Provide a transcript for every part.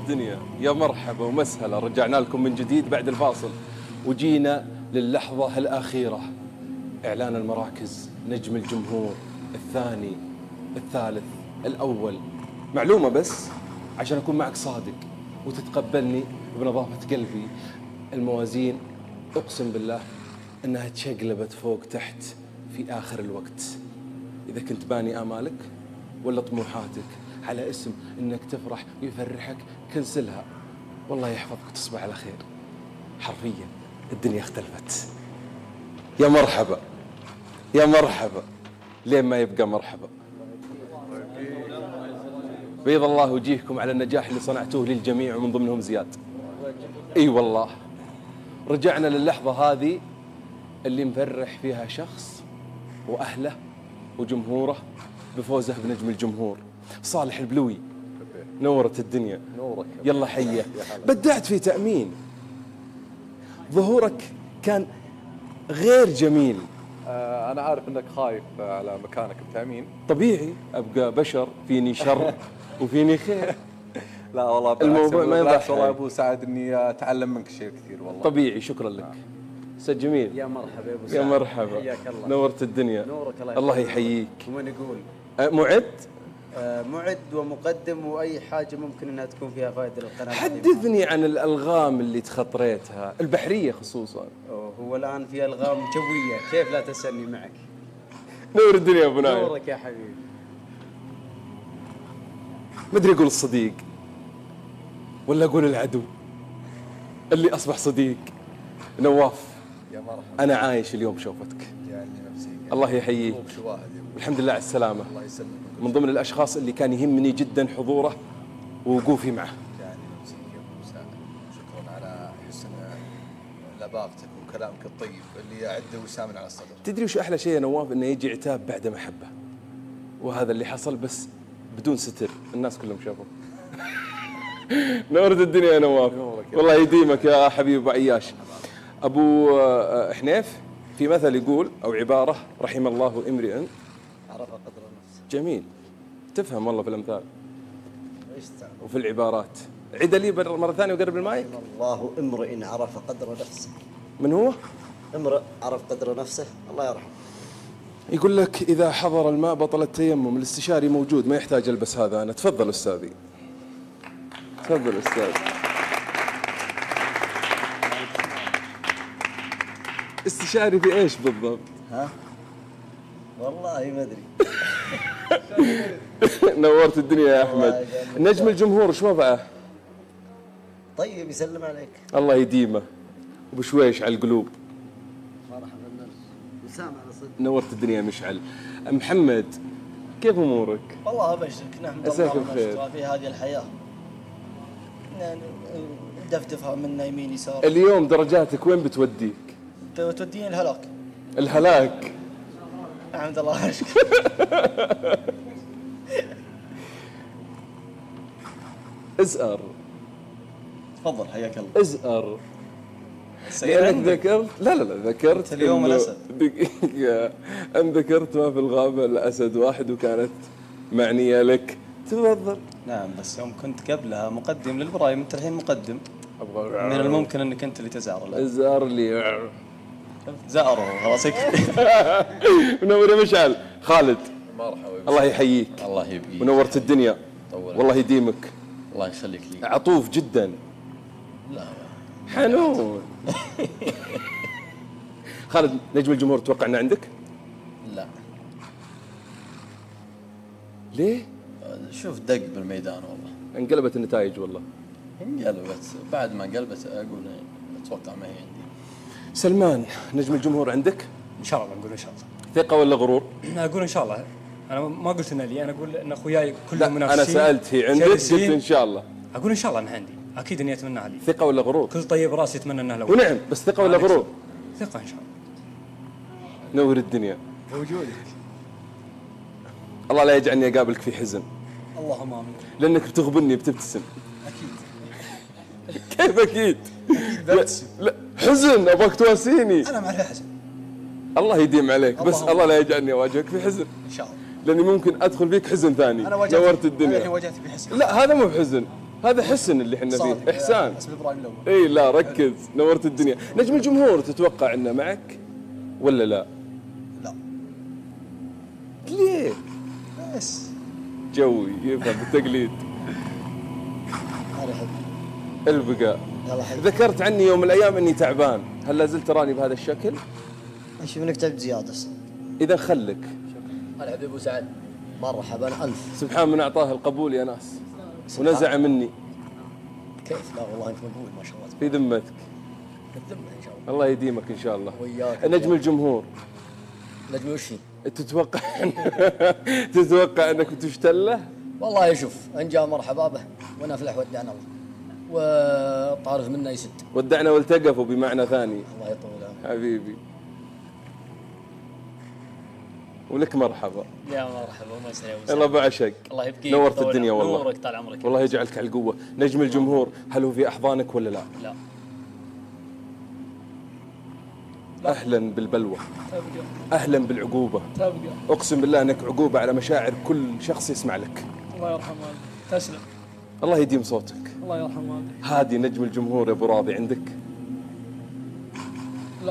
الدنيا، يا مرحبا ومسهلا، رجعنا لكم من جديد بعد الفاصل وجينا للحظة الأخيرة، إعلان المراكز، نجم الجمهور الثاني، الثالث، الأول. معلومة بس عشان أكون معك صادق وتتقبلني بنظافة قلبي، الموازين أقسم بالله أنها تشقلبت فوق تحت في آخر الوقت. إذا كنت باني آمالك ولا طموحاتك على اسم أنك تفرح ويفرحك كنسلها، والله يحفظك وتصبح على خير. حرفيا الدنيا اختلفت. يا مرحبا يا مرحبا، لين ما يبقى مرحبا. بيض الله وجيهكم على النجاح اللي صنعتوه للجميع ومن ضمنهم زياد. اي والله رجعنا للحظة هذه اللي مفرح فيها شخص وأهله وجمهوره بفوزه بنجم الجمهور. صالح البلوي، نورت الدنيا. نورك يلا حيه. بدعت في تأمين، ظهورك كان غير جميل. أنا عارف أنك خايف على مكانك بتأمين. طبيعي، أبقى بشر، فيني شر وفيني خير. لا والله الموضوع ما يضحك. والله أبو سعد إني أتعلم منك شيء كثير والله. طبيعي، شكرا لك. أستاذ جميل، يا مرحبا يا ابو يا سعد. مرحبا، حياك الله. نورت الدنيا. نورك الله يحييك. ومن يقول معد؟ معد ومقدم واي حاجه ممكن انها تكون فيها فائده للقناه. حدثني عن الالغام اللي تخطريتها، البحريه خصوصا. هو الان في الغام جويه، كيف لا تسالني معك؟ نور الدنيا يا ابو نايف. نورك يا حبيبي. ما ادري اقول الصديق ولا اقول العدو اللي اصبح صديق. نواف، يا مرحبا. انا عايش اليوم شوفتك. يعني نفسي. الله يحييك. والحمد لله على السلامه. الله يسلمك. من ضمن الاشخاص اللي كان يهمني جدا حضوره ووقوفي معه. يعني نفسي يا ابو سعد، شكرا على حسن لباقتك وكلامك الطيب اللي يعد وسام على الصدر. تدري وش احلى شيء يا نواف؟ انه يجي عتاب بعد محبه، وهذا اللي حصل بس بدون ستر، الناس كلهم شافوا. نورت الدنيا يا نواف. والله يديمك يا حبيبي ابو عياش. ابو حنيف، في مثل يقول او عباره: رحم الله امرئ عرف قدر نفسه. جميل، تفهم والله في الامثال ايش تعمل؟ وفي العبارات. عيد لي مره ثانيه وقرب المايك. رحم الله امرئ عرف قدر نفسه. من هو؟ امرئ عرف قدر نفسه، الله يرحمه. يقول لك اذا حضر الماء بطل التيمم. الاستشاري موجود، ما يحتاج البس هذا انا. تفضل استاذي. تفضل استاذ. استشاري في ايش بالضبط؟ ها؟ والله ما ادري. نورت الدنيا يا احمد. نجم الجمهور شو وضعه؟ طيب يسلم عليك. الله يديمه وبشويش على القلوب. مرحبا بالناس. وسام على صدق. نورت الدنيا يا مشعل. محمد، كيف امورك؟ والله ابشرك، نحمد عساك الله بخير. ونشكره في هذه الحياه. دفدفها منا يمين يسار. اليوم درجاتك وين بتوديك؟ توديني الهلاك. الهلاك. نحمد الله ونشكره. ازأر. تفضل حياك الله. ازأر. لأنك ذكرت، لا ذكرت اليوم الأسد. دقيقة، أن ذكرت ما في الغابة إلا أسد واحد وكانت معنية لك. تفضل. نعم، بس يوم كنت قبلها مقدم للبرايم، انت الحين مقدم. أبغى من الممكن انك انت اللي تزعر الآن. ازأر لي. زعره خلاص يكفي. منور يا مشعل. خالد، مرحبا. الله يحييك الله يبقيك. ونورت الدنيا. طول. والله يديمك. الله يخليك لي. عطوف جدا. لا حنون. خالد، نجم الجمهور توقع انه عندك؟ لا، ليه؟ شوف دق بالميدان والله. انقلبت النتائج والله. انقلبت، بعد ما انقلبت اقول اتوقع ما هي عندي. سلمان، نجم الجمهور عندك؟ ان شاء الله نقول ان شاء الله. ثقة ولا غرور؟ انا اقول ان شاء الله. انا ما قلت ان لي، انا اقول ان اخوياي لا، كلهم منافسين. انا سألت هي عندك قلت ان شاء الله. اقول ان شاء الله انها عندي، اكيد اني اتمناها لي. ثقة ولا غرور؟ كل طيب راس يتمنى انها لو. ونعم، بس ثقة ولا غرور؟ ثقه ان شاء الله. نور الدنيا. بوجودك. الله لا يجعلني اقابلك في حزن، اللهم امين. لانك بتغبني بتبتسم. اكيد. كيف اكيد؟ ببتسم. لا حزن، ابغاك تواسيني. انا مع الحزن الله يديم عليك، بس اللهم الله لا يجعلني اواجهك في حزن، ان شاء الله. لاني ممكن ادخل فيك حزن ثاني. انا واجهت. نورت انا الحين الدنيا. واجهت بحزن. لا هذا مو بحزن، هذا حسن اللي احنا صادق. فيه، احسان. اسمي ابراهيم الاول. اي لا ركز، نورت الدنيا. نجم الجمهور تتوقع انه معك ولا لا؟ لا ليه؟ بس جوي يفهم بالتقليد. انا احب البقاء. يلا حي. ذكرت عني يوم من الايام اني تعبان، هل لا زلت تراني بهذا الشكل؟ اشوف انك تعبت زياده اصلا. اذا خلك. هلا حبيبي ابو سعد، مرحبا الف. سبحان من اعطاه القبول يا ناس ونزع مني. كيف؟ لا والله انت مقبول ما شاء الله. في ذمتك. الذمه ان شاء الله. الله يديمك ان شاء الله. وياك. نجم الجمهور نجم وش هي؟ تتوقع تتوقع انك تشتله؟ والله شوف ان جاء مرحبا به ونفلح ودعنا الله وطارف منا يسد. ودعنا والتقفوا بمعنى ثاني. الله يطول عمرك. حبيبي ولك مرحبا. يا مرحبا وما يسعد الله بعشق. الله يبقيك. نورت طول الدنيا عمرك. والله. نورك طال عمرك. والله يجعلك على القوة. نجم الجمهور هل هو في أحضانك ولا لا؟ لا أهلا بالبلوى، تبقى أهلا بالعقوبة. تبقى. أقسم بالله أنك عقوبة على مشاعر كل شخص يسمع لك. الله يرحم والديك. تسلم. الله يديم صوتك. الله يرحم والديك. هادي نجم الجمهور يا أبو راضي عندك؟ لا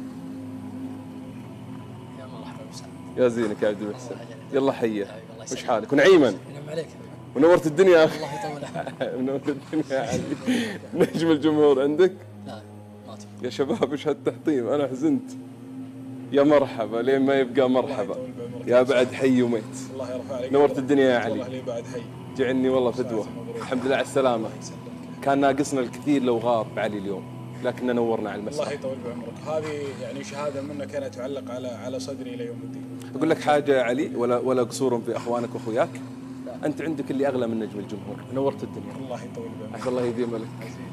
يا مرحبا ابو سعد. يا زينك يا عبد المحسن. يلا حيه. الله وش يسلمك. حالك؟ ونعيما ينعم عليك. ونورت الدنيا يا أخي. الله يطول عمرك. ونورت الدنيا يا علي. نجم الجمهور عندك؟ لا ما تبي. يا شباب ايش هالتحطيم، انا حزنت. يا مرحبا لين ما يبقى مرحبا. يا بعد حي وميت. الله يرفع عليك. نورت الدنيا يا علي. والله لي بعد حي. جعلني والله فدوه. الحمد لله على السلامه. كان ناقصنا الكثير لو غاب علي اليوم، لكننا نورنا على الله المساء. يطول بعمرك. هذه يعني شهاده منك انا تعلق على صدري الى يوم الدين. اقول لك حاجه يا علي، ولا قصور في اخوانك واخوياك. انت عندك اللي اغلى من نجم الجمهور. نورت الدنيا. الله يطول بعمرك. عسى الله يديم لك.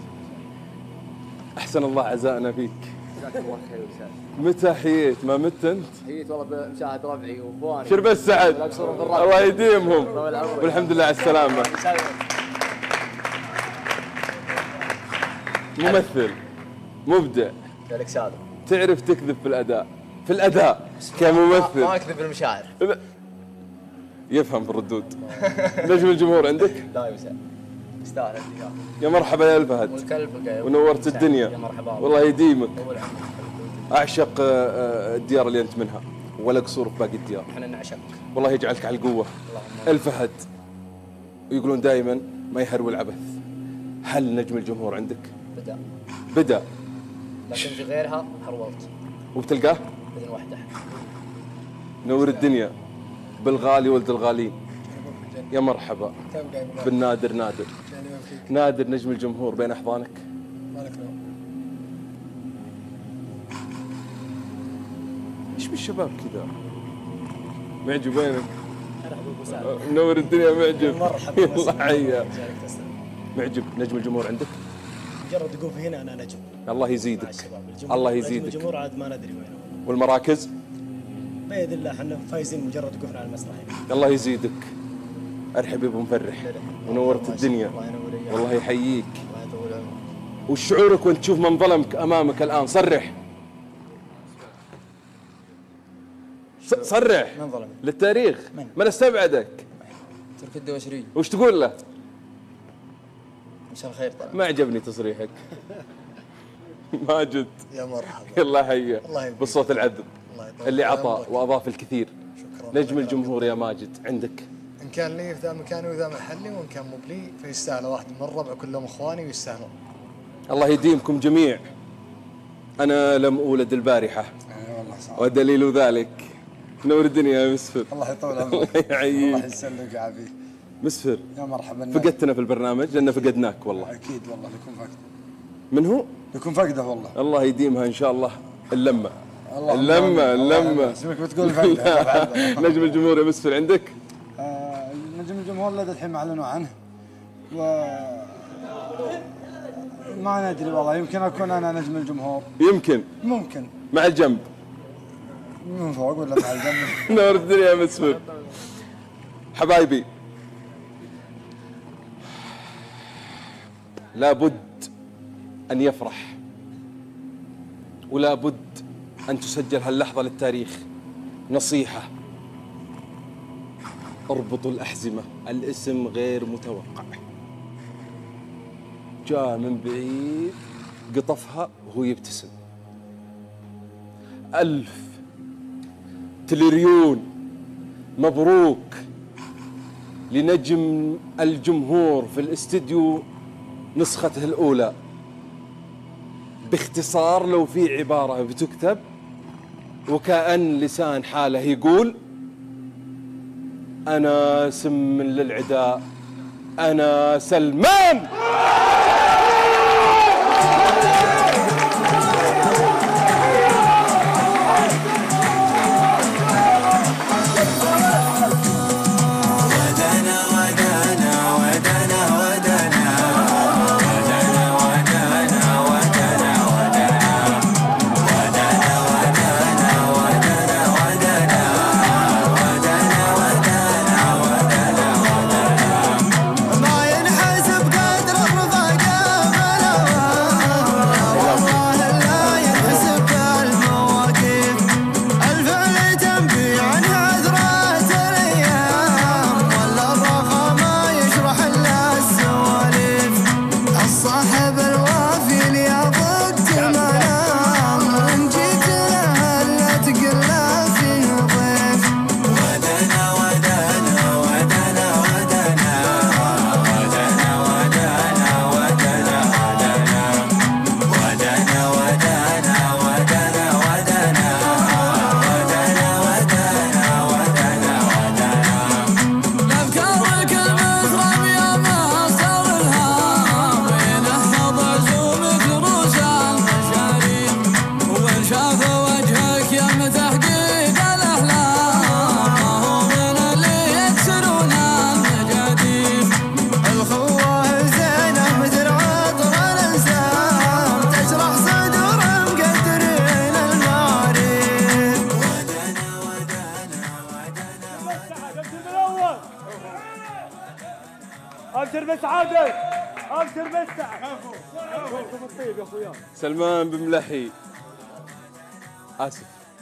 احسن الله عزائنا فيك. جزاك الله خير وسعد. متى حييت؟ ما مت انت؟ حييت والله بمشاهد ربعي واخواني. شرب السعد. الله يديمهم. طول عمرك. والحمد لله على السلامه. ممثل مبدع، جالك سعد. تعرف تكذب في الاداء، في الاداء كممثل. ما اكذب بالمشاعر. يفهم في الردود. نجم الجمهور عندك؟ لا يا سعد. يستاهل الدنيا. يا مرحبا يا الفهد. والكلب ونورت الدنيا. يا مرحبا. والله يديمك. طول عمرك. اعشق الديار اللي انت منها، ولا قصور في باقي الديار. احنا نعشق. والله يجعلك على القوه. الفهد. ويقولون دائما ما يهرول عبث. هل نجم الجمهور عندك؟ بدأ لكن في غيرها هرولت. وبتلقاه؟ باذن واحده. نور الدنيا بالغالي ولد الغالين. يا مرحبا بالنادر نادر. نادر نجم الجمهور بين احضانك. مالك نوم. ايش بالشباب كذا؟ معجب وينك؟ منور الدنيا معجب. مرحبا. الله حيا. معجب نجم الجمهور عندك؟ مجرد يقول في هنا انا نجم. الله مع يزيدك. الشباب. الله نجم يزيدك. الجمهور عاد ما ندري وينه. والمراكز؟ باذن الله احنا فايزين مجرد وقفنا على المسرح هنا. الله يزيدك. ارحب يا ابو مفرح. ونورت الدنيا. والله يحييك. الله يطول عمرك. وش شعورك وانت تشوف من ظلمك امامك الان؟ صرح. صرح. من ظلم؟ للتاريخ. من استبعدك؟ ترك الدوسري. وش تقول له؟ مساء الخير طبعا. ما عجبني تصريحك. ماجد. يا مرحبا. الله حيه. الله يبارك. بالصوت العذب الله يطول اللي عطى عمرك. واضاف الكثير. شكرا. نجم الجمهور يا ماجد عندك؟ ان كان لي في ذا مكاني وذا محلي، وان كان مو بلي فيستاهل واحد من الربع كلهم اخواني ويستاهلون. الله يديمكم جميع. انا لم اولد البارحه والله صعب. ودليل ذلك نور الدنيا يا مسفر. الله يطول عمرك. الله يحييك. الله يسلمك يا عبيد. مسفر يا مرحبا. فقدتنا في البرنامج لأن فقدناك والله. اكيد والله يكون فقده. من هو؟ يكون فقده والله. الله يديمها ان شاء الله. اللمه اللهم اللمه آمين. اللمه. اسمك بتقول فقده. نجم الجمهور يا مسفر عندك؟ نجم الجمهور لدى الحين ما اعلنوا عنه، و ما ندري والله. يمكن اكون انا نجم الجمهور. يمكن ممكن مع الجنب. من فوق ولا مع الجنب. نور الدنيا يا مسفر. حبايبي، لابد أن يفرح، ولا بد أن تسجل هاللحظة للتاريخ. نصيحة: اربطوا الأحزمة، الاسم غير متوقع. جاء من بعيد قطفها وهو يبتسم. 1000 تريليون مبروك لنجم الجمهور في الاستديو نسخته الأولى. باختصار لو في عبارة بتكتب وكأن لسان حاله يقول: أنا سم للعداء، أنا سلمان. سلمان بملحي، آسف،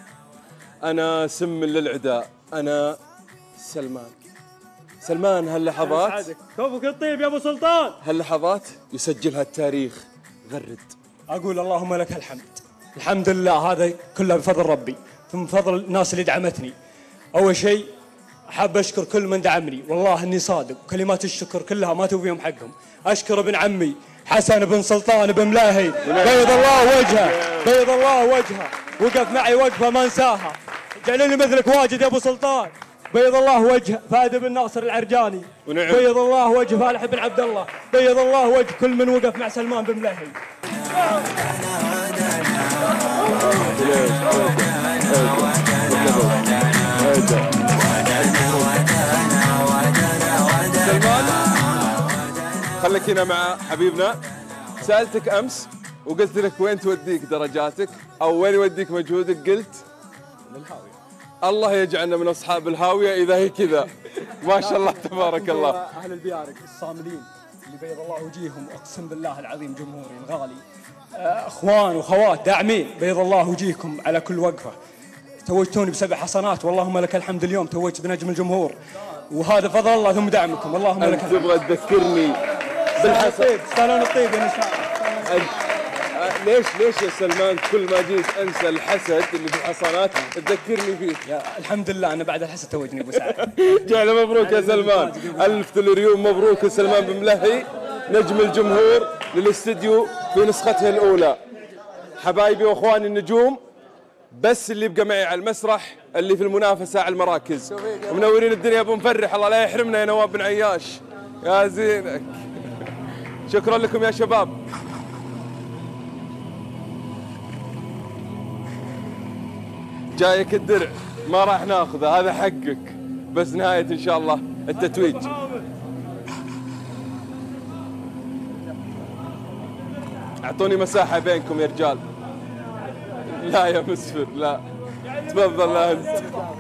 أنا سم للعداء، أنا سلمان. سلمان هاللحظات كفوك الطيب يا أبو سلطان. هاللحظات يسجلها التاريخ. غرد. أقول اللهم لك الحمد. الحمد لله، هذا كله بفضل ربي، ثم بفضل الناس اللي دعمتني. أول شيء حاب أشكر كل من دعمني، والله إني صادق، وكلمات الشكر كلها ما توفيهم حقهم. أشكر ابن عمي حسن بن سلطان بن ملاهي، بيض الله وجهه، بيض الله وجهه، وقف معي وقفه ما انساها. جعلني مثلك واجد يا ابو سلطان. بيض الله وجه فهد بن ناصر العرجاني، بيض الله وجه فالح بن عبد الله، بيض الله وجه كل من وقف مع سلمان بن ملاهي. سلمان خليك هنا مع حبيبنا. سألتك أمس وقلت لك وين توديك درجاتك أو وين يوديك مجهودك، قلت للهاوية. الله يجعلنا من أصحاب الهاوية إذا هي كذا. ما شاء الله تبارك الله. أهل البيارق الصاملين اللي بيض الله وجيههم، أقسم بالله العظيم جمهوري الغالي، أخوان وخوات داعمين، بيض الله وجيهكم على كل وقفة. توجتوني ب7 حصانات، واللهم لك الحمد. اليوم توجت بنجم الجمهور، وهذا فضل الله ثم دعمكم، اللهم لك الحمد. تبغى تذكرني بالحسن سالون الطيب يا نشاء. ليش يا سلمان كل ما جيت انسى الحسد اللي في الحصانات تذكرني فيه؟ يا الحمد لله انا بعد الحسد توجني ابو سعد. جعل مبروك يا سلمان، 1000 تريليون مبروك لسلمان بن ملهي نجم الجمهور للاستديو في نسخته الاولى. حبايبي واخواني النجوم، بس اللي يبقى معي على المسرح اللي في المنافسه على المراكز، ومنورين الدنيا ابو مفرح، الله لا يحرمنا يا نواف بن عياش، يا زينك. شكرا لكم يا شباب. جايك الدرع ما راح ناخذه، هذا حقك، بس نهاية ان شاء الله التتويج. اعطوني مساحة بينكم يا رجال. لا يا مسفر لا، تفضل. لا انت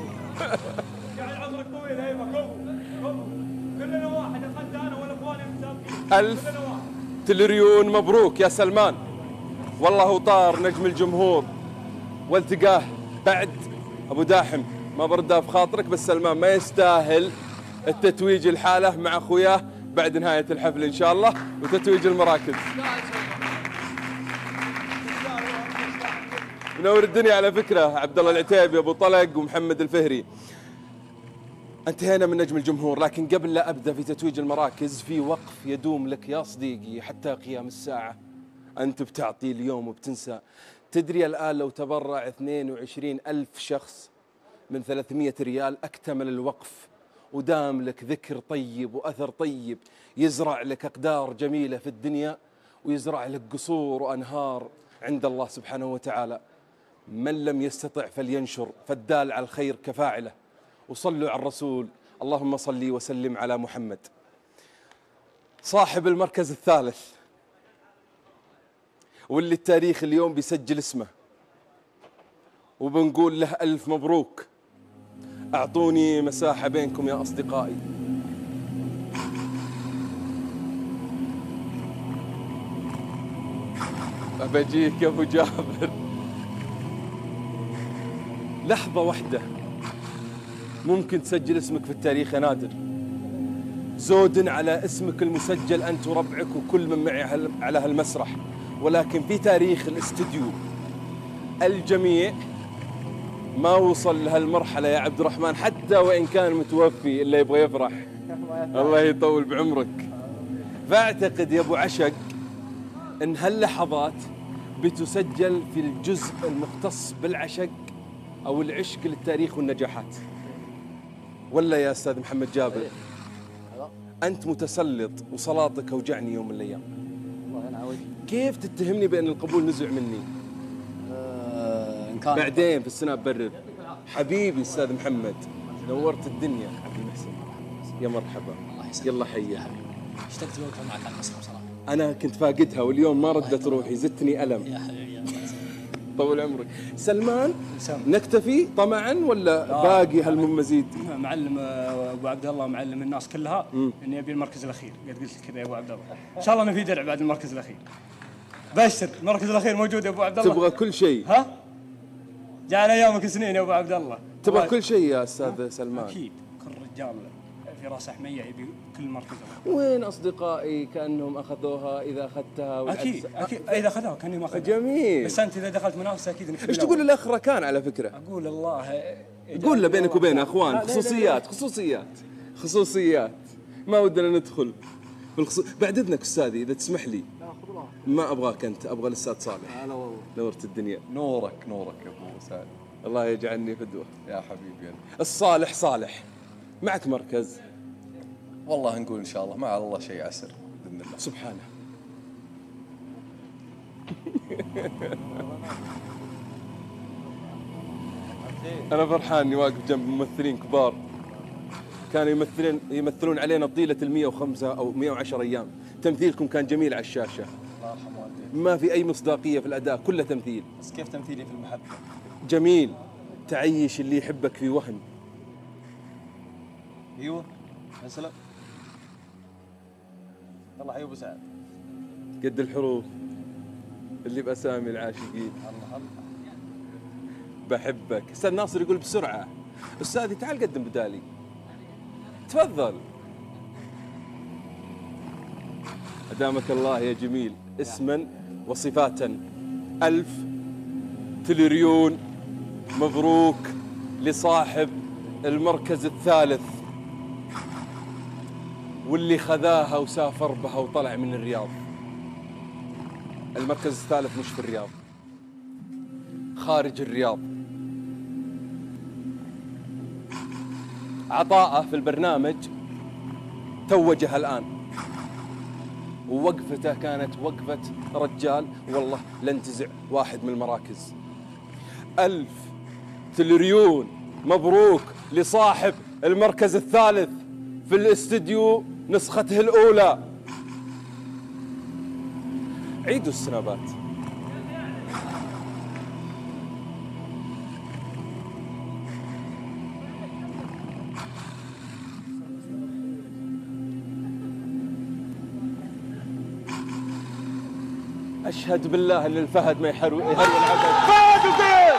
عمرك طويل. ايوه كلنا واحد، اخذت انا والاخوان المسابقين. 1000 تريليون مبروك يا سلمان، والله طار نجم الجمهور والتقاه بعد ابو داحم. ما بردها في خاطرك، بس سلمان ما يستاهل التتويج الحالة مع اخوياه بعد نهاية الحفل إن شاء الله وتتويج المراكز. منور الدنيا على فكرة عبد الله العتيبي أبو طلق ومحمد الفهري. انتهينا من نجم الجمهور، لكن قبل لا أبدأ في تتويج المراكز في وقف يدوم لك يا صديقي حتى قيام الساعة. أنت بتعطي اليوم وبتنسى. تدري الآن لو تبرع 22 ألف شخص من 300 ريال أكتمل الوقف، ودام لك ذكر طيب وأثر طيب يزرع لك أقدار جميلة في الدنيا ويزرع لك قصور وأنهار عند الله سبحانه وتعالى. من لم يستطع فلينشر، فالدال على الخير كفاعله. وصلوا على الرسول، اللهم صل وسلم على محمد. صاحب المركز الثالث واللي التاريخ اليوم بيسجل اسمه وبنقول له ألف مبروك. أعطوني مساحة بينكم يا أصدقائي. أبجيك يا أبو جابر. لحظة واحدة ممكن تسجل اسمك في التاريخ يا نادر. زود على اسمك المسجل أنت وربعك وكل من معي على هالمسرح، ولكن في تاريخ الاستديو الجميع ما وصل لهالمرحلة يا عبد الرحمن، حتى وإن كان متوفي اللي يبغى يفرح الله يطول بعمرك. فأعتقد يا أبو عشق أن هاللحظات بتسجل في الجزء المختص بالعشق أو العشق للتاريخ والنجاحات. ولا يا أستاذ محمد جابر؟ أنت متسلط وصلاتك أوجعني يوم من الأيام. الله ينعوض. كيف تتهمني بأن القبول نزع مني؟ إن كان بعدين في السناب برر. حبيبي أستاذ محمد نورت الدنيا. عبد المحسن يا مرحبا. يلا حيا. اشتقت لوقفة معك على المسرح بصراحة. أنا كنت فاقدها واليوم ما ردت روحي، زدتني ألم. يا حبيبي يا طول عمرك. سلمان نكتفي طمعا ولا باقي هالمزيد؟ معلم ابو عبد الله معلم الناس كلها اني ابي المركز الاخير، قد قلت كذا يا ابو عبد الله. ان شاء الله انه في درع بعد المركز الاخير. بشر المركز الاخير موجود يا ابو عبد الله. تبغى كل شيء؟ ها؟ جعل ايامك سنين يا ابو عبد الله. تبغى كل شيء يا استاذ سلمان؟ اكيد، كل رجال في راسه حميه يبي كل مركز الاخير. وين اصدقائي كانهم اخذوها اذا اخذتها؟ اكيد اذا اخذوها كاني ما اخذها. جميل. بس انت اذا دخلت منافسه اكيد انك ايش تقول الاخ ركان على فكره؟ اقول الله قول له بينك وبينه اخوان خصوصيات خصوصيات ما ودنا ندخل بعد اذنك استاذي اذا تسمح لي. ما ابغاك انت، ابغى الاستاذ صالح. هلا والله. نورت الدنيا. نورك يا ابو سعد. الله يجعلني فدوه يا حبيبي أنا. الصالح صالح معك مركز؟ والله نقول ان شاء الله ما على الله شيء عسر باذن الله سبحانه. أنا فرحان إني واقف جنب ممثلين كبار كانوا يمثلون علينا طيلة 105 أو 110 أيام. تمثيلكم كان جميل على الشاشة. الله يرحم والديك. ما في أي مصداقية في الأداء، كله تمثيل. بس كيف تمثيلي في المحبة؟ جميل. تعيش اللي يحبك في وهم. ايوه يا سلام. يلا حي ابو سعد. قد الحروف اللي بأسامي العاشقين. الله الله. بحبك. أستاذ ناصر يقول بسرعة. أستاذي تعال قدم بدالي. تفضل. أدامك الله يا جميل. اسما وصفاتا 1000 تريليون مبروك لصاحب المركز الثالث واللي خذاها وسافر بها وطلع من الرياض. المركز الثالث مش في الرياض، خارج الرياض. عطاءه في البرنامج توجها الآن، ووقفته كانت وقفة رجال. والله لن تزع واحد من المراكز. 1000 تريليون مبروك لصاحب المركز الثالث في الاستديو نسخته الأولى. عيدوا السنابات. أشهد بالله أن الفهد ما يهرول العبد. فهد وقيس.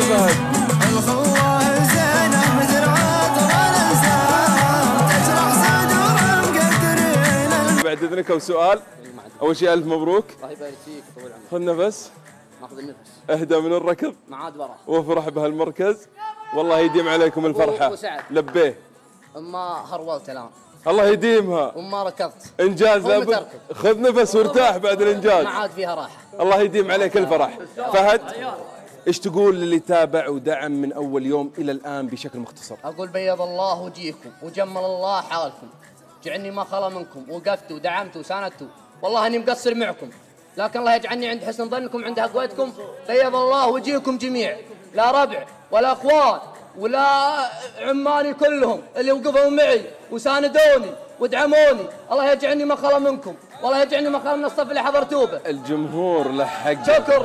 فهد. الخوة زينة مثل عطر الانسان تشرح صدور مقدرين. بعد اذنك وسؤال. اول شيء الف مبروك. الله يبارك فيك وطول عمرك. خذ نفس. ناخذ النفس. اهدى من الركض. ما عاد برا. وافرح بهالمركز. والله يديم عليكم الفرحة. وسعد. لبيه. ما هرولت الان. الله يديمها. وما ركضت. انجاز لابد. خذ نفس وارتاح بعد الانجاز. ما عاد فيها راحة. الله يديم عليك الفرح. فهد ايش تقول للي تابع ودعم من اول يوم الى الان بشكل مختصر؟ اقول بيض الله وجيهكم وجمل الله حالكم، جعلني ما خلا منكم، وقفت ودعمت وساندت، والله اني مقصر معكم، لكن الله يجعلني عند حسن ظنكم عند قوتكم. بيض الله وجيهكم جميع، لا ربع ولا اخوان ولا عماني كلهم اللي وقفوا معي وساندوني ودعموني، الله يجعلني ما خلا منكم، والله يجعلني ما خلا من الصف اللي حضرتوه به. الجمهور له حق.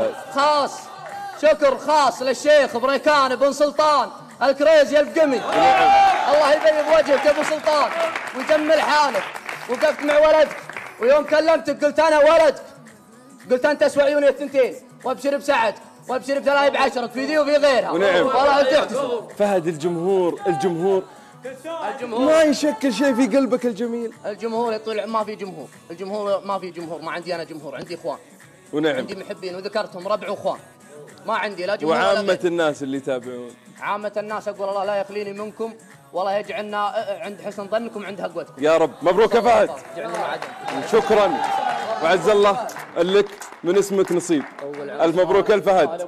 شكر خاص للشيخ بريكان بن سلطان الكريزي القمي. الله يبيض وجهك يا ابو سلطان ويجمل حالك. وقفت مع ولدك ويوم كلمتك قلت انا ولدك، قلت انت اسوى عيوني الثنتين وابشر بسعدك وابشر بثلاث بعشرك في ذي وفي غيرها. ونعم. والله تحتسب. فهد الجمهور ما يشكل شيء في قلبك الجميل. الجمهور يطلع ما في جمهور، الجمهور ما في جمهور، ما عندي انا جمهور، عندي اخوان. ونعم. عندي محبين وذكرتهم ربع واخوان. ما عندي لا جمهور. وعامة الناس اللي يتابعون. عامة الناس اقول الله لا يخليني منكم، والله يجعلنا عند حسن ظنكم عند قوتكم. يا رب. مبروك يا فهد. شكرا وعز الله لك من اسمك نصيب. الف مبروك يا الفهد.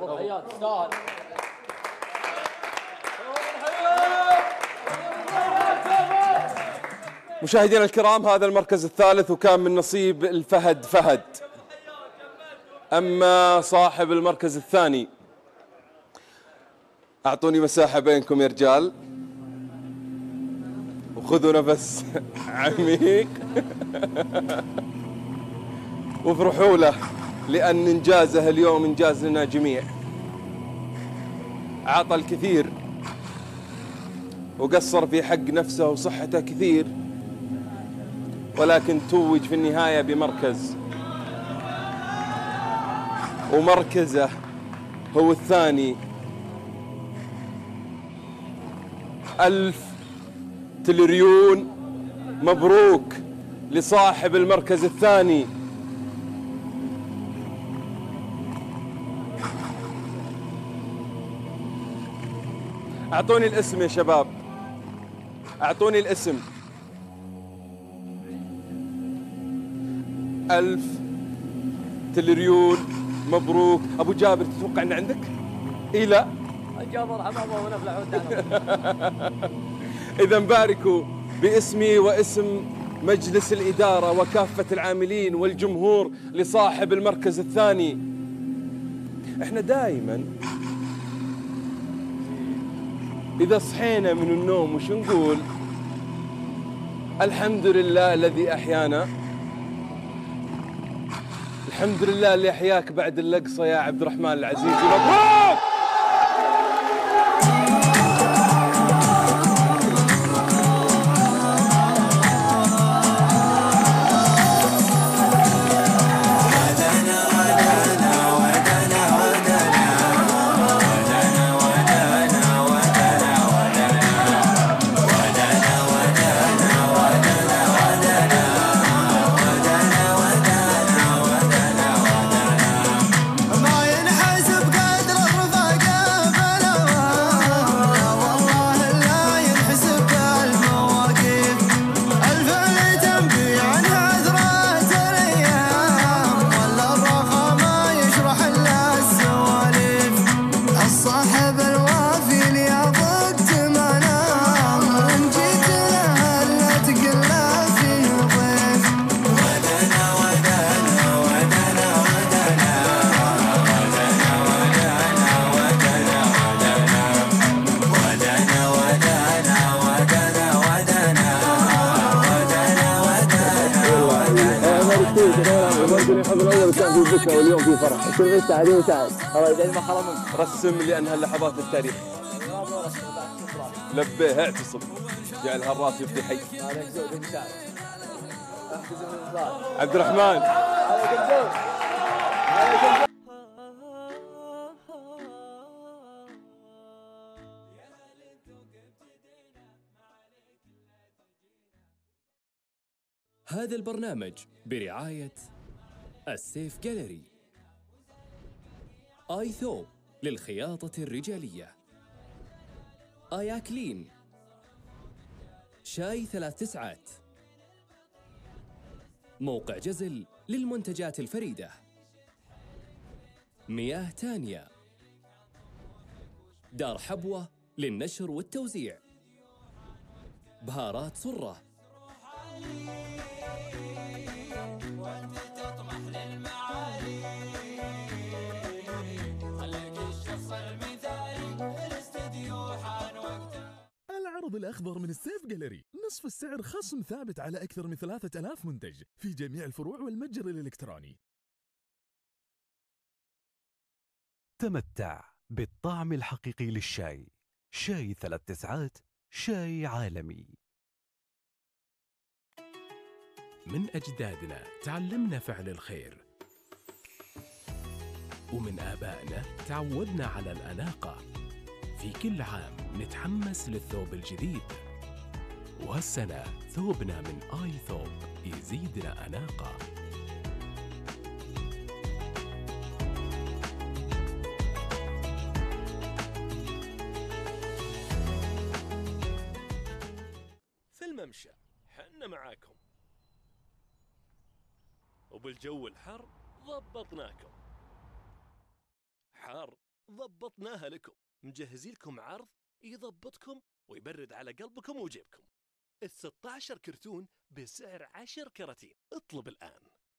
مشاهدينا الكرام هذا المركز الثالث وكان من نصيب الفهد فهد. أما صاحب المركز الثاني أعطوني مساحة بينكم يا رجال وخذوا نفس عميق وافرحوا له لأن إنجازه اليوم إنجاز لنا جميع. عطى الكثير وقصر في حق نفسه وصحته كثير، ولكن توج في النهاية بمركز، ومركزه هو الثاني. 1000 تريليون مبروك لصاحب المركز الثاني. أعطوني الاسم يا شباب، أعطوني الاسم. 1000 تريليون مبروك. أبو جابر تتوقع أن عندك؟ إيه لا؟ جابر حبابه ونفلح ودعنا. إذا باركوا باسمي واسم مجلس الإدارة وكافة العاملين والجمهور لصاحب المركز الثاني. احنا دائما إذا صحينا من النوم وش نقول؟ الحمد لله الذي أحيانا، الحمد لله اللي أحياك بعد اللقصة يا عبد الرحمن العزيزي. مبروك. واليوم في فرح. كل سعد وسعد. الله يجعل ما خلا منك. رسم لأنها اللحظات التاريخ. لبيه اعتصم. جعل هالراس يفتي حي. عبد الرحمن. هذا البرنامج برعاية السيف جاليري، آي ثوب للخياطة الرجالية، آيا كلين، شاي 3 تسعات، موقع جزل للمنتجات الفريدة، مياه تانية، دار حبوة للنشر والتوزيع، بهارات صرة، العرض الأخضر من السيف جاليري، نصف السعر، خصم ثابت على أكثر من 3000 منتج في جميع الفروع والمتجر الإلكتروني. تمتع بالطعم الحقيقي للشاي. شاي 3 تسعات، شاي عالمي. من أجدادنا تعلمنا فعل الخير، ومن آبائنا تعودنا على الأناقة. في كل عام نتحمس للثوب الجديد، وهالسنة ثوبنا من آي ثوب يزيدنا أناقة. في الممشى حنا معاكم، وبالجو الحر ضبطناكم. حار ضبطناها لكم، مجهزين لكم عرض يضبطكم ويبرد على قلبكم وجيبكم. ال16 كرتون بسعر 10 كراتين. اطلب الآن.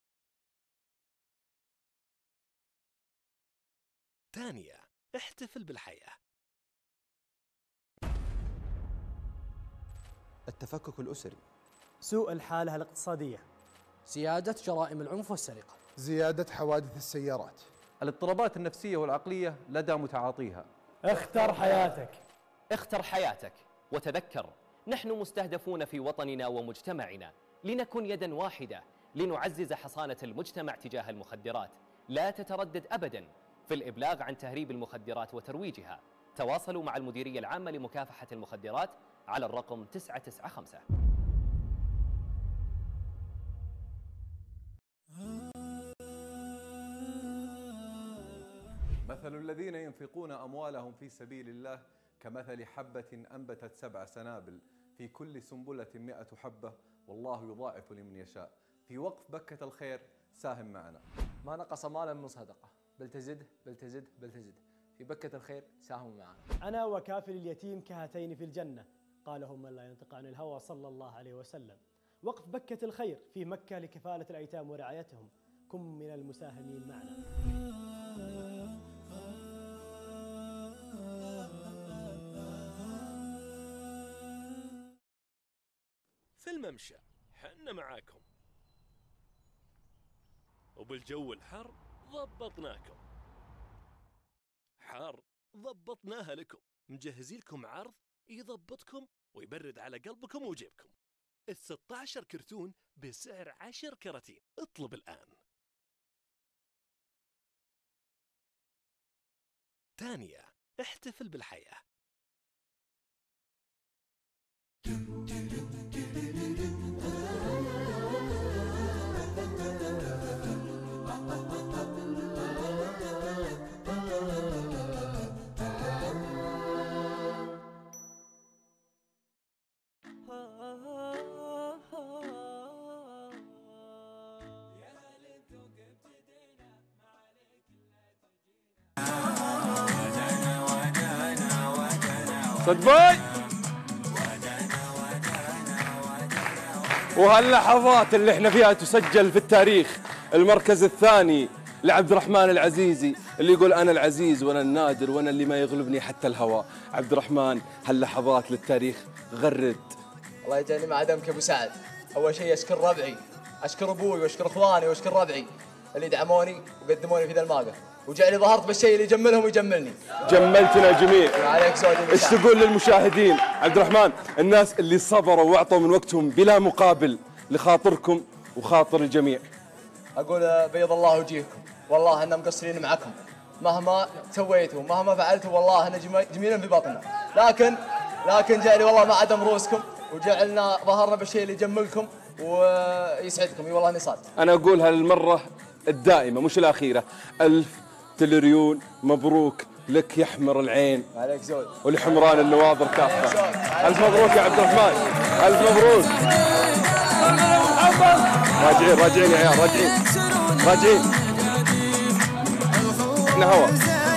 تانية، احتفل بالحياة. التفكك الأسري، سوء الحالة الاقتصادية، زيادة جرائم العنف والسرقة، زيادة حوادث السيارات، الاضطرابات النفسية والعقلية لدى متعاطيها. اختر حياتك. اختر حياتك، وتذكر نحن مستهدفون في وطننا ومجتمعنا، لنكن يدا واحدة لنعزز حصانة المجتمع تجاه المخدرات. لا تتردد أبدا في الإبلاغ عن تهريب المخدرات وترويجها. تواصلوا مع المديرية العامة لمكافحة المخدرات على الرقم 995. مثل الذين ينفقون أموالهم في سبيل الله كمثل حبة أنبتت 7 سنابل في كل سنبلة 100 حبة والله يضاعف لمن يشاء. في وقف بكة الخير ساهم معنا. ما نقص مالا من صدقة، بل تزد بل تزد بل تزد. في بكة الخير ساهموا معنا. أنا وكافل اليتيم كهاتين في الجنة، قالهم من لا ينطق عن الهوى صلى الله عليه وسلم. وقف بكة الخير في مكة لكفالة الأيتام ورعايتهم، كن من المساهمين معنا. في الممشى حنا معاكم، وبالجو الحر ضبطناكم. حار ضبطناها لكم، مجهزين لكم عرض يضبطكم ويبرد على قلبكم وجيبكم. ال16 كرتون بسعر 10 كراتين. اطلب الآن. تانية، احتفل بالحياة. صدباي وهاللحظات اللي احنا فيها تسجل في التاريخ. المركز الثاني لعبد الرحمن العزيزي، اللي يقول أنا العزيز وأنا النادر وأنا اللي ما يغلبني حتى الهوى. عبد الرحمن، هاللحظات للتاريخ، غرد. الله يجعلني مع دمك أبو سعد. أول شيء أشكر ربعي، أشكر أبوي وأشكر إخواني وأشكر ربعي اللي دعموني وقدموني في ذا الموقف، وجعلي ظهرت بالشيء اللي يجملهم ويجملني. جملتنا جميع. عليك زوجي. ايش تقول للمشاهدين عبد الرحمن، الناس اللي صبروا واعطوا من وقتهم بلا مقابل لخاطركم وخاطر الجميع؟ اقول بيض الله وجيهكم، والله اننا مقصرين معكم، مهما سويتوا مهما فعلتوا والله ان جميلين في بطننا، لكن جعلي والله ما عدم رؤوسكم وجعلنا ظهرنا بالشيء اللي يجملكم ويسعدكم. اي والله اني صادق. أنا أقولها للمرة الدائمة مش الأخيرة، 1000 تريليون مبروك لك يا أحمر العين عليك زود ولحمران النواظر كافة. ألف مبروك يا عبد الرحمن، ألف مبروك. راجعين يا عيال، راجعين. احنا هوا.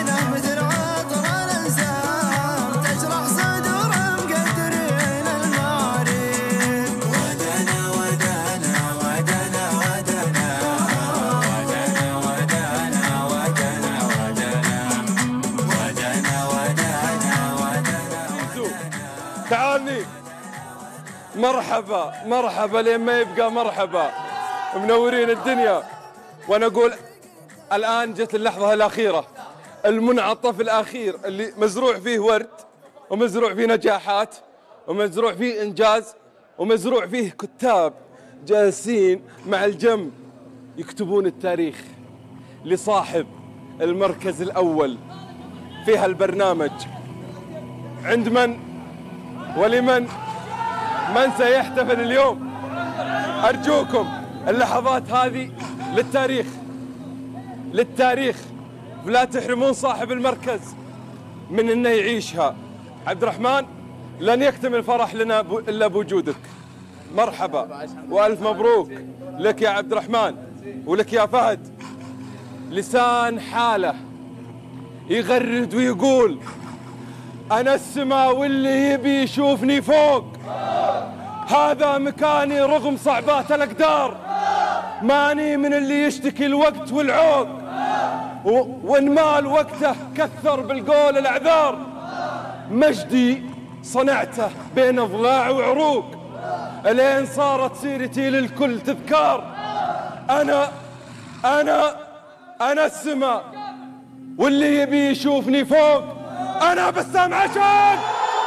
تعالني مرحبا لين ما يبقى مرحبا، منورين الدنيا. وانا اقول الان جت اللحظه الاخيره، المنعطف الاخير اللي مزروع فيه ورد ومزروع فيه نجاحات ومزروع فيه انجاز ومزروع فيه كتاب جالسين مع الجنب يكتبون التاريخ لصاحب المركز الاول في هالبرنامج. عند من ولمن من سيحتفل اليوم؟ أرجوكم اللحظات هذه للتاريخ، ولا تحرمون صاحب المركز من أنه يعيشها. عبد الرحمن، لن يكتمل الفرح لنا إلا بوجودك. مرحبا وألف مبروك لك يا عبد الرحمن ولك يا فهد. لسان حاله يغرد ويقول أنا السما واللي يبي يشوفني فوق، هذا مكاني رغم صعبات الأقدار، ماني من اللي يشتكي الوقت والعوق، وإن مال وقته كثر بالقول الأعذار، مجدي صنعته بين أضلاع وعروق، الين صارت سيرتي للكل تذكار. أنا السما واللي يبي يشوفني فوق، أنا بسام عشان.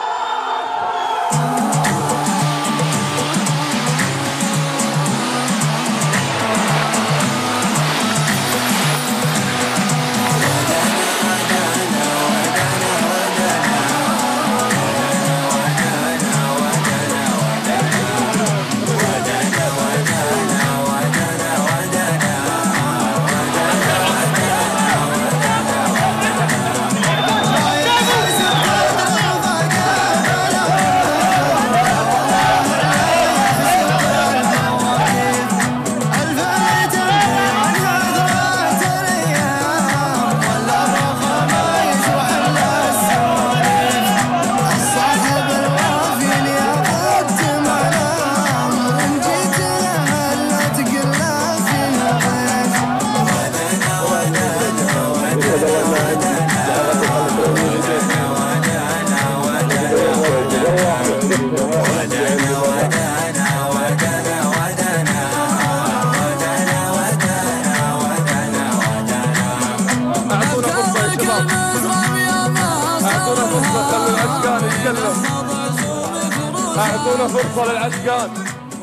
أعطونا فرصة للعشقان.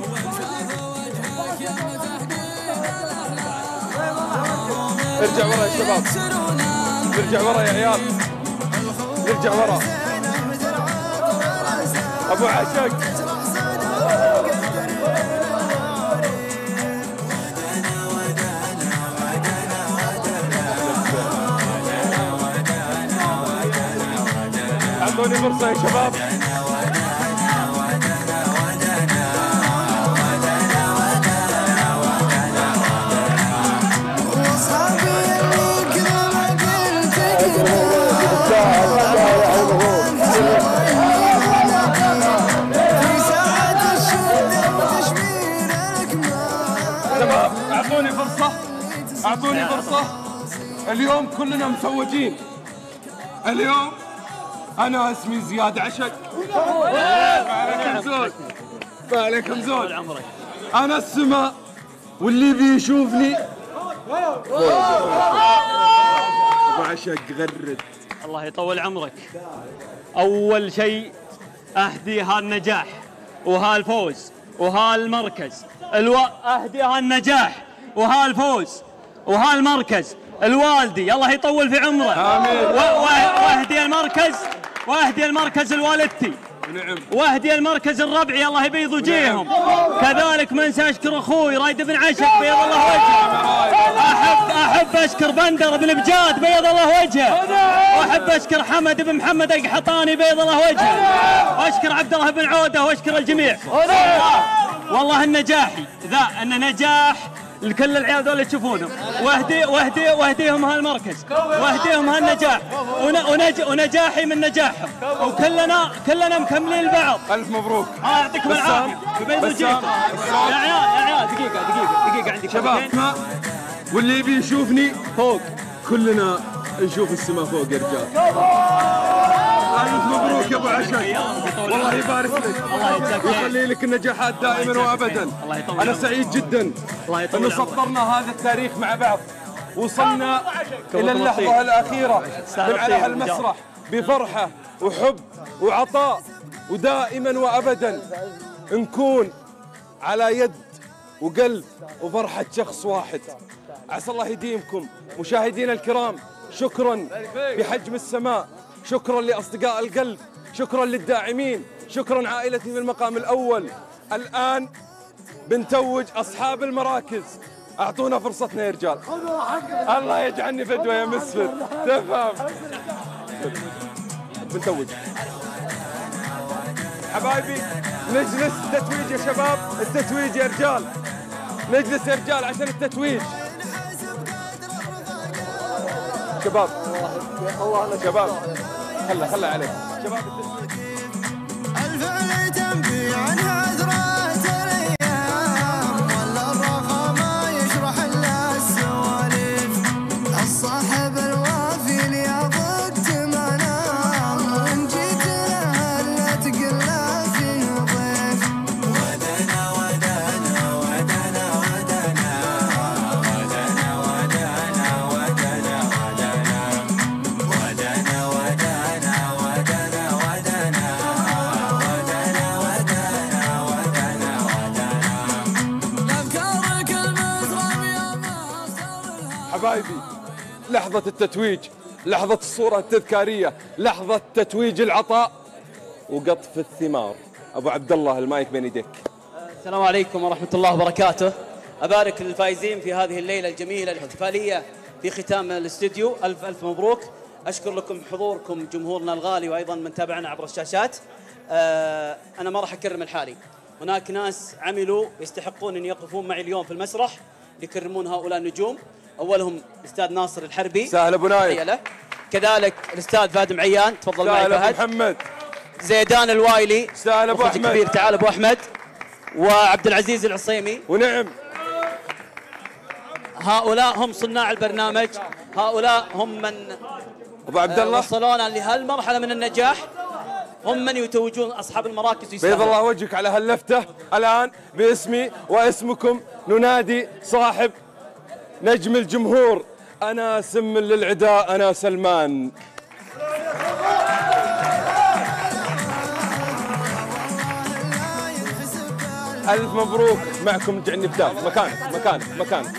ارجع ورا يا شباب، ارجع ورا يا عيال، ارجع ورا. أبو عشق أعطوني فرصة يا شباب. شباب اعطوني فرصة. اليوم كلنا متوجين. اليوم انا اسمي زياد عشق. ما عليكم زود. انا السما واللي بيشوفني ابو عشق غرد. الله يطول عمرك. اول شيء اهدي هالنجاح وهالفوز وهالمركز اهدي هالنجاح وهالفوز وهالمركز الوالدي، الله يطول في عمره. امين. واهدي المركز لوالدتي واهدي المركز الربعي الله يبيض وجيههم. كذلك ما انسى اشكر اخوي رايد بن عشق بيض الله وجهه. احب اشكر بندر بن بجاد بيض الله وجهه. واحب اشكر حمد بن محمد القحطاني بيض الله وجهه. واشكر عبد الله بن عوده واشكر الجميع. والله النجاحي ذا ان نجاح لكل العيال ذول اللي تشوفونهم، واهديهم هالمركز، واهديهم هالنجاح، ونجاحي من نجاحهم، وكلنا مكملين البعض. الف مبروك. الله يعطيكم العافيه. بيض وجيهكم. يا عيال دقيقه عندك شباب. واللي يبي يشوفني فوق، كلنا نشوف السماء فوق يا رجال. ألف مبروك يا ابو عشق، والله يبارك لك، ويخلي لك النجاحات دائما وابدا. انا سعيد جدا انه سطرنا هذا التاريخ مع بعض، وصلنا الى اللحظه الاخيره من على هالمسرح بفرحه وحب وعطاء، ودائما وابدا نكون على يد وقلب وفرحه شخص واحد. عسى الله يديمكم مشاهدينا الكرام. شكرا بحجم السماء، شكرا لأصدقاء القلب، شكرا للداعمين، شكرا عائلتي في المقام الأول. الآن بنتوج أصحاب المراكز. أعطونا فرصتنا يا رجال. الله يجعلني فدوة يا مسفر، تفهم. بنتوج حبايبي. نجلس التتويج يا شباب، التتويج يا رجال، نجلس يا رجال عشان التتويج. شباب الله شباب، خلى عليك شباب. الفعل تنبي عن هدرات الايام، ولا الرخا ما يشرح الا السواليف. الصاحب الوافي اللي ضقت منام، وان جيت له الا تقل فيه ضيف. ودنا ودنا ودنا ودنا ودنا ودنا ودنا حبايبي. لحظة التتويج، لحظة الصورة التذكارية، لحظة تتويج العطاء وقطف الثمار. أبو عبد الله المايك بين يديك. السلام عليكم ورحمة الله وبركاته. أبارك للفائزين في هذه الليلة الجميلة الاحتفالية في ختام الاستديو. ألف ألف مبروك. أشكر لكم حضوركم جمهورنا الغالي، وأيضا من تابعنا عبر الشاشات. أنا ما راح أكرم الحالي، هناك ناس عملوا يستحقون أن يقفون معي اليوم في المسرح يكرمون هؤلاء النجوم. أولهم الأستاذ ناصر الحربي، سهل أبو نايف. كذلك الأستاذ فهد عيان، تفضل معي فهد. محمد زيدان الوايلي، سهل أبو أحمد كبير، تعال أبو أحمد. وعبد العزيز العصيمي. ونعم. هؤلاء هم صناع البرنامج، هؤلاء هم من أبو عبد الله وصلونا لهالمرحلة من النجاح، هم من يتوجون أصحاب المراكز. بيض الله وجهك على هاللفتة. الآن باسمي واسمكم ننادي صاحب نجم الجمهور. أنا سم للعداء، أنا سلمان. ألف مبروك. معكم نرجع النبداك. مكانك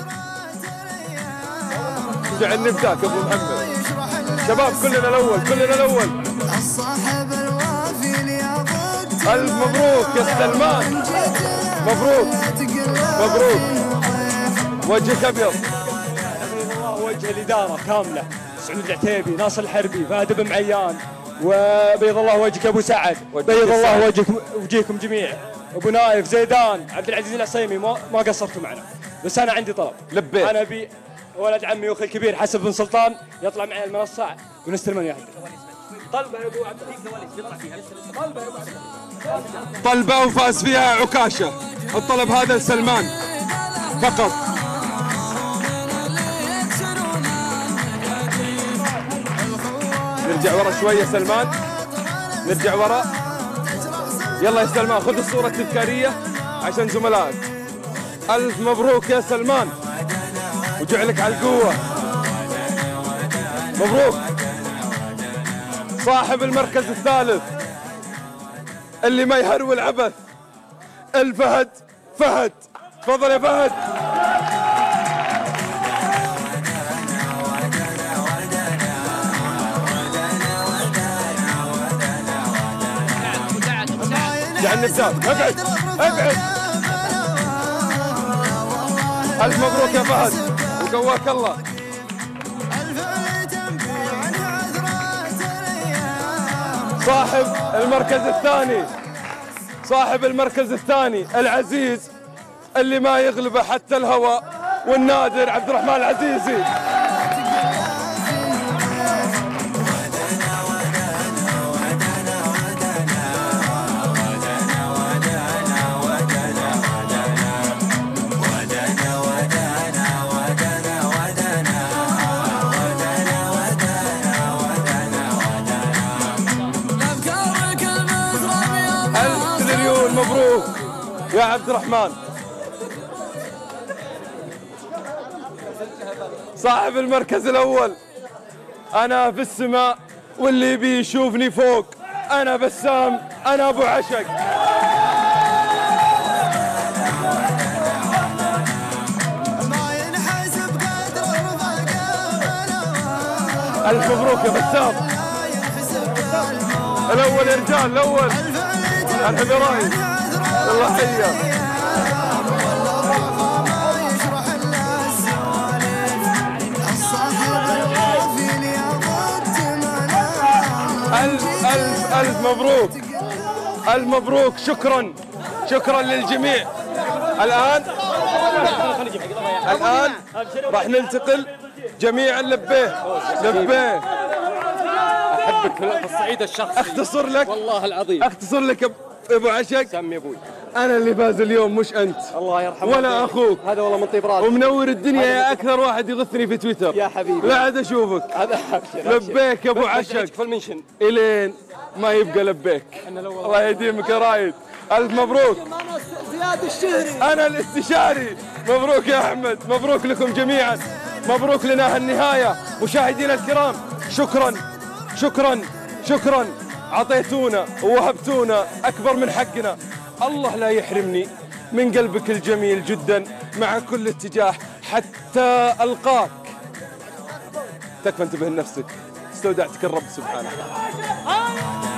نرجع النبداك أبو محمد. شباب كلنا الأول. الصاحب الوافي اللي ضقت. ألف مبروك يا سلمان. مبروك وجهك أبيض. وجه الإدارة كاملة، سعود العتيبي، ناصر الحربي، فهد بن معيان، وبيض الله وجهك أبو سعد، بيض الله وجهكم جميع، أبو نايف، زيدان، عبد العزيز العصيمي. ما قصرتوا معنا، بس أنا عندي طلب. لبيت. أنا أبي ولد عمي وأخي الكبير حسن بن سلطان يطلع معي المنصة ونستلم وياه. طلبة يا أبو عبد طلبة وفاز فيها عكاشة. الطلب هذا لسلمان فقط. نرجع ورا شوية سلمان، نرجع ورا. يلا يا سلمان خذ الصورة التذكارية عشان زملائك. ألف مبروك يا سلمان، وجعلك على القوة. مبروك. صاحب المركز الثالث اللي ما يهرول عبث، الفهد. فهد تفضل يا فهد. جعلني بسام. ابعد ابعد. الف مبروك يا فهد وقواك الله. صاحب المركز الثاني، صاحب المركز الثاني العزيز اللي ما يغلبه حتى الهوى والنادر، عبد الرحمن العزيزي. مبروك يا عبد الرحمن. صاحب المركز الأول. أنا في السماء واللي بي يشوفني فوق. أنا بسام، أنا أبو عشق. ألف مبروك يا بسام. الأول يا رجال، الأول. الحب يا رايد، الله يحييك. ألف مبروك، ألف مبروك. شكرا شكرا للجميع. الآن راح ننتقل جميعا. لبيه لبيه. احبك في الصعيد الشخصي. اختصر لك والله العظيم، اختصر لك ابو عشق. سمي ابوي. انا اللي فاز اليوم مش انت. الله يرحمه ولا اخوك. هذا والله من طيب راسك. ومنور الدنيا يا اكثر واحد يغثني في تويتر يا حبيبي. لا عاد اشوفك. هذا لبيك يا ابو عشق في المنشن الين ما يبقى لبيك. الله يديمك يا رايد. الف مبروك. زياد الشهري. انا الاستشاري. مبروك يا احمد، مبروك لكم جميعا، مبروك لنا هالنهايه. مشاهدينا الكرام، شكرا شكرا شكرا. عطيتونا ووهبتونا اكبر من حقنا. الله لا يحرمني من قلبك الجميل جدا مع كل اتجاه حتى القاك. تكفى انتبه لنفسك، استودعتك الرب سبحانه.